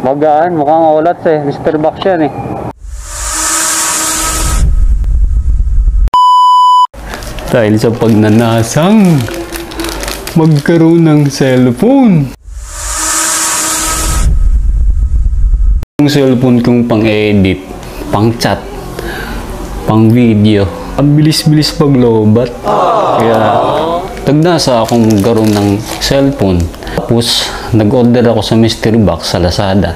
Magaan, mukhang ulat eh. Mr. Box yan eh. Dahil sa pagnanasang magkaroon ng cellphone. Yung cellphone kong pang-edit, pang-chat, pang-video. Ang bilis-bilis paglobat. Kaya tagnasa akong magkaroon ng cellphone. Tapos nag-order ako sa Mystery Box sa Lazada.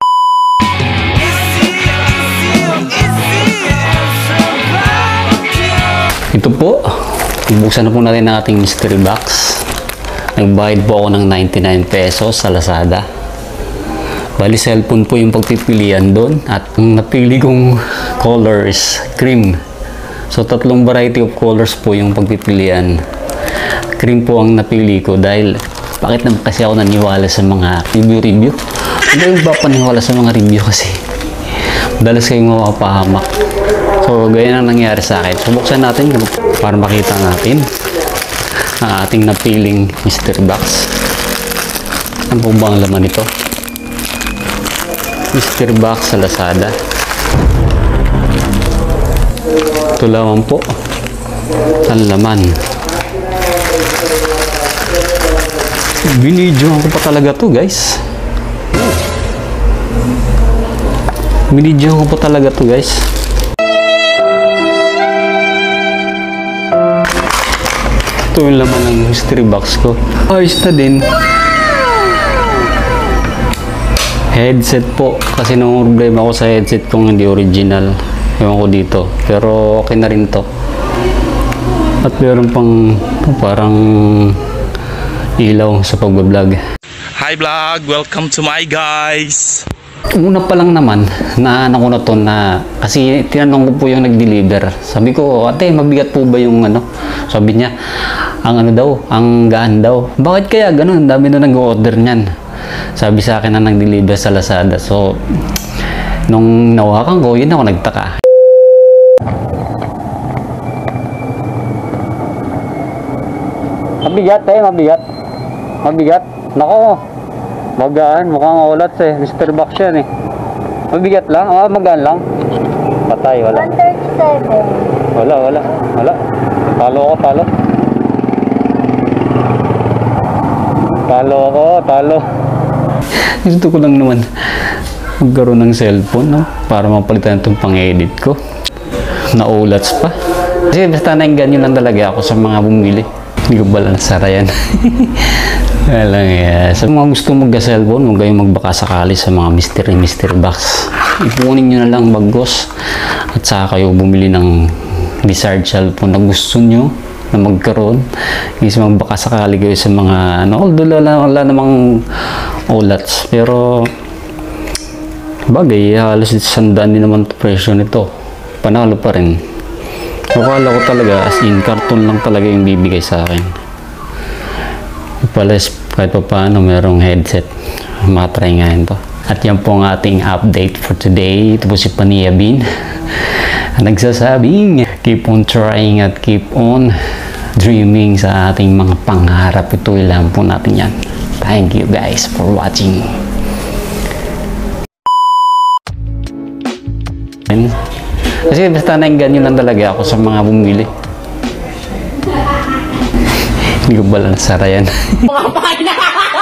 Ito po, ibuksan na po natin ang ating Mystery Box. Nagbayad po ako ng 99 pesos sa Lazada. Bali, cellphone po yung pagpipilian doon. At ang napili kong color is cream. So, 3 variety of colors po yung pagpipilian. Cream po ang napili ko dahil bakit naman kasi ako naniwala sa mga review? Ano ba paniwala sa mga review kasi? Madalas kayong mapapahamak. So, ganyan ang nangyari sa akin. So, buksan natin para makita natin ang ating napiling Mystery Box. Ano po ba ang laman nito? Mystery Box sa Lazada. Ito lamang po ang laman. Binidyohan ko pa talaga to, guys. Binidyohan ko pa talaga to, guys. Ito yung laman ng Mystery Box ko. Ayos na din. Headset po. Kasi nung problema ko sa headset kung hindi original. Ewan ko dito. Pero okay na rin to. At meron pang parang ilaw sa pag-vlog. Hi vlog! Welcome to my guys! Una pa lang naman, naanak ko na to na kasi tinanong ko po yung nag-deliver. Sabi ko, ate, mabigat po ba yung ano? Sabi niya, ang ano daw, ang gaan daw. Bakit kaya ganun? Dami na nag-order niyan. Sabi sa akin na nag-deliver sa Lazada. So, nung nawakan ko, yun ako nagtaka. Mabigat eh, mabigat. Mabigat. Nako, magaan, mukhang ulat eh. Mr. Box yan eh. Mabigat lang? Magaan lang? Patay, wala. 137. Wala. Talo ako, talo. Talo. Gusto ko lang naman magkaroon ng cellphone, no? Para mapalitan itong pang-edit ko. Naulats pa. Kasi basta nainggan lang talaga ako sa mga bumili. Hindi ko ba lang sara yan. Walang yan. Sa mga gusto magka-cellphone, huwag kayong magbaka sakali sa mga mystery box. Ipunin nyo na lang bagos at saka kayo bumili ng desired cellphone na gusto nyo na magkaroon. Kasi magbaka sakali kayo sa mga ano, although wala namang ulats. Pero bagay, halos 100 din naman presyo nito. Panalo pa rin. Akala ko talaga as in karton lang talaga yung bibigay sa akin. Palas kahit pa paano merong headset. Matry nga yun to. At yan po ang ating update for today. Ito po si Pania Bean. Nagsasabing keep on trying at keep on dreaming sa ating mga pangarap. Ito lang po natin yan. Thank you guys for watching. Kasi basta nainggan lang talaga ako sa mga bumili. Hindi ko ba lang sara yan.